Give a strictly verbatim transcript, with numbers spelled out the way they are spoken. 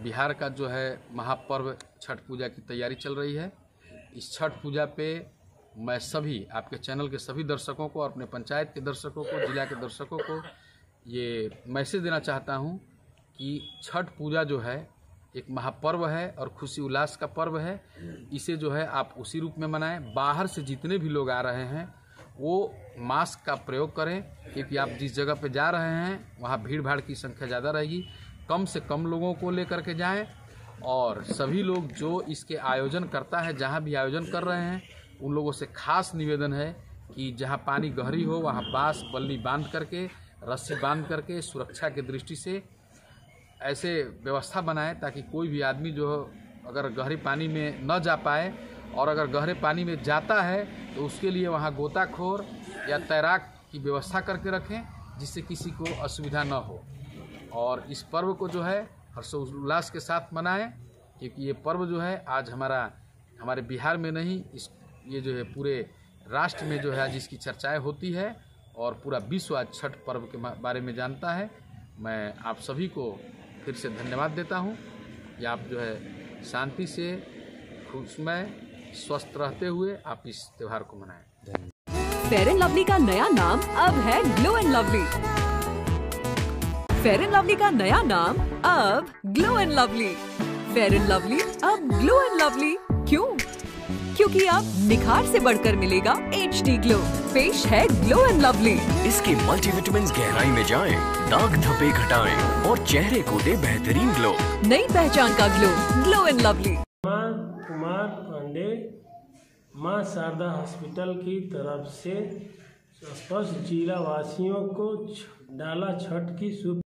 बिहार का जो है महापर्व छठ पूजा की तैयारी चल रही है। इस छठ पूजा पे मैं सभी आपके चैनल के सभी दर्शकों को और अपने पंचायत के दर्शकों को, जिला के दर्शकों को ये मैसेज देना चाहता हूँ कि छठ पूजा जो है एक महापर्व है और खुशी उल्लास का पर्व है। इसे जो है आप उसी रूप में मनाएं। बाहर से जितने भी लोग आ रहे हैं वो मास्क का प्रयोग करें, क्योंकि आप जिस जगह पे जा रहे हैं वहाँ भीड़ भाड़ की संख्या ज़्यादा रहेगी। कम से कम लोगों को लेकर के जाएं और सभी लोग जो इसके आयोजन करता है, जहाँ भी आयोजन कर रहे हैं, उन लोगों से खास निवेदन है कि जहाँ पानी गहरी हो वहाँ बांस बल्ली बांध करके, रस्सी बांध करके सुरक्षा की दृष्टि से ऐसे व्यवस्था बनाएं ताकि कोई भी आदमी जो अगर गहरे पानी में न जा पाए, और अगर गहरे पानी में जाता है तो उसके लिए वहाँ गोताखोर या तैराक की व्यवस्था करके रखें, जिससे किसी को असुविधा न हो। और इस पर्व को जो है हर्षोल्लास के साथ मनाएं, क्योंकि ये पर्व जो है आज हमारा हमारे बिहार में नहीं, इस ये जो है पूरे राष्ट्र में जो है आज इसकी चर्चाएँ होती है और पूरा विश्व आज छठ पर्व के बारे में जानता है। मैं आप सभी को फिर से धन्यवाद देता हूँ कि आप जो है शांति से, खुशमय, स्वस्थ रहते हुए आप इस त्योहार को मनाएं। फेयर एंड लवली का नया नाम अब है Glow and Lovely. Fair and Lovely का नया नाम अब Glow and Lovely. Fair and Lovely अब ग्लो एंड लवली। क्यों? क्योंकि अब निखार से बढ़कर मिलेगा एच डी ग्लो। पेश है ग्लो एंड लवली। इसके मल्टीविटामिन गहराई में जाएं, दाग धब्बे घटाएं और चेहरे को दे बेहतरीन ग्लो। नई पहचान का glow, Glow and Lovely. Kumar Pandey, Maa Sharda hospital की तरफ से स्पष्ट जिला वासियों को डाला छठ की शुभ